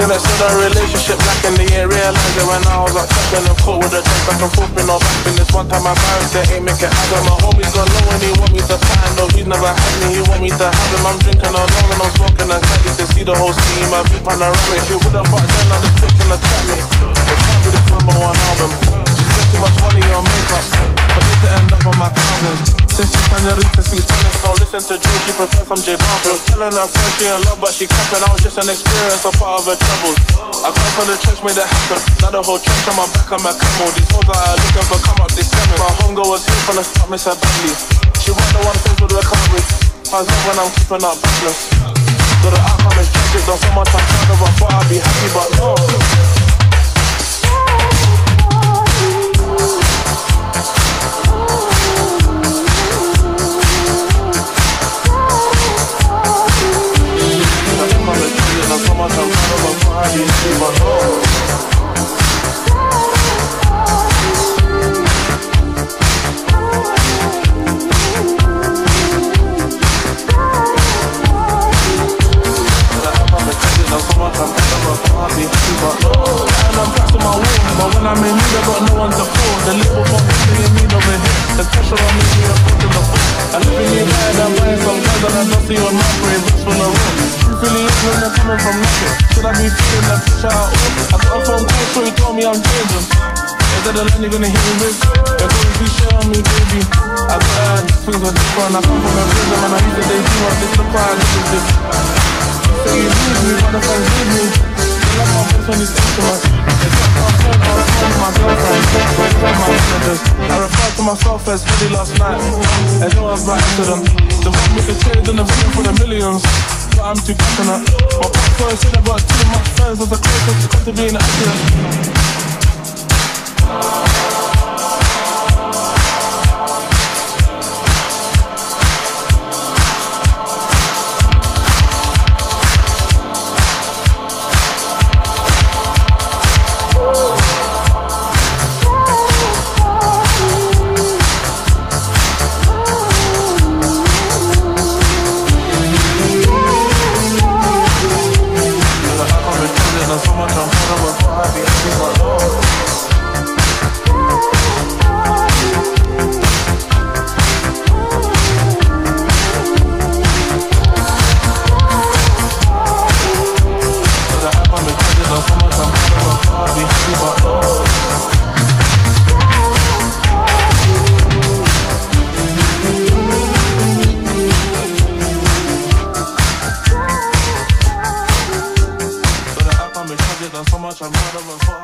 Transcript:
Seen it, said a relationship lacking, they ain't realised it when I was up second and caught with a text back and forth, been no back in this one time I married, they ain't make it happen. My homies got low and he want me to find, though he's never had me, he want me to have him. I'm drinking alone and I'm smoking a caddy to see the whole scene, my view panoramic. She would've fucked then, now this bitch can attack me. It can't be this #1 album. She spent too much money on makeup, but this to end up on my thousands. Since she's trying to reach to see tennis, don't listen to Drew, she prefers some J Balvin. Telling her friend she in love, but she capping. I was just an experience, a part of her troubles. I come from the church, made it happen. Now the whole church on my back, I'm a camel. These hoes are looking for come up, they scamming. My homegirl was here from the start, miss her badly. She want the one things with recovery. How's that when I'm keeping up backless? So the outcome is tragic, don't so much I'm proud of. I thought I'd be happy, but no. So much I'm proud of, I thought I'd be happy, but no. And I'm back to my wall, but when I'm in need, I got no one to call. The little fuck is in need over here. The pressure on me, we are putting the foot. I live in the bed, I'm buying some guns and I don't see on my brain, rest from the room. Truthfully, it's when they're coming from nothing. Should I be feeling that pressure at all? I got a phone call, so he told me I'm changing. Is that the line you're gonna hear me with? You're going to be shit on me, baby. I got things are different, I come from a prison and I used to date you, I just look why I did this. Say you need me, what if I need me? I love my voice on these instruments. It's like my friend, I was calling my girlfriend. I referred to myself as Headie last night. And no one's right to them. The one with the trade and the vision for the millions. But I'm too passionate. My pastor said I got too much friends. As the closest to come to being accurate. So much I'm proud of, I thought I'd be happy, but no. So the hype on the credit, so much I'm proud of, I thought I'd be happy, but no. So much I'm proud of,